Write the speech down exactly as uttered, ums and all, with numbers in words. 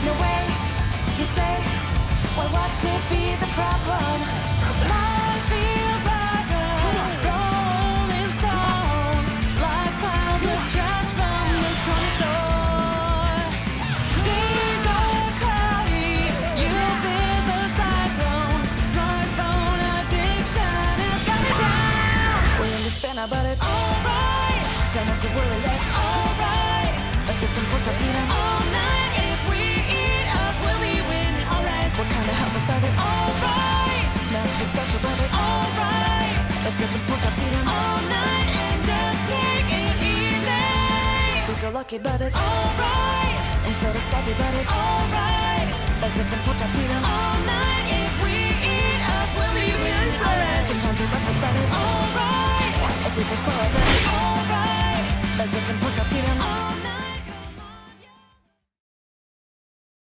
No way, you say. Well, what could be the problem? Life feels like a rolling stone, like piles of trash from the corner store. Days are cloudy, youth is a cyclone. Smartphone addiction has got me down. We're in despair now, but it's alright. Don't have to worry, that's alright. Let's get some pork chops, eat 'em all night. If we eat up, we'll be winning, alright. We're kinda helpless, but it's alright. Nothing special, but it's alright. Let's get some pork chops, eat 'em all night, and just take it easy. We feel lucky, but it's alright. And so does sloppy, but it's alright. Let's get some pork chops, eat 'em all night. If we eat up, we'll be winning, alright. Sometimes we're reckless, but it's alright. If we push forward, then it's alright. Let's get some pork chops.